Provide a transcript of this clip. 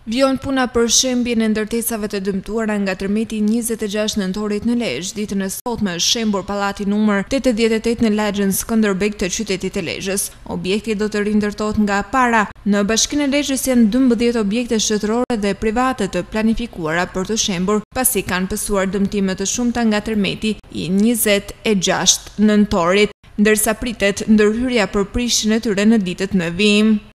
Vjon puna për shembjen e ndërtesave të dëmtuara nga tërmeti 26 nëntorit në Lezhë. Ditën e sotme është shembur pallati numër 88 në lagjën Skënderbeg të qytetit të Lezhës. Objekti do të rindërtohet nga para. Në bashkinë e Lezhës janë 12 objekte shtetërore dhe private të planifikuara për të shembur, pasi kanë pësuar dëmtime të shumta nga tërmeti i 26 nëntorit, ndërsa pritet ndërhyrja për prishjen e tyre në ditët në vijim.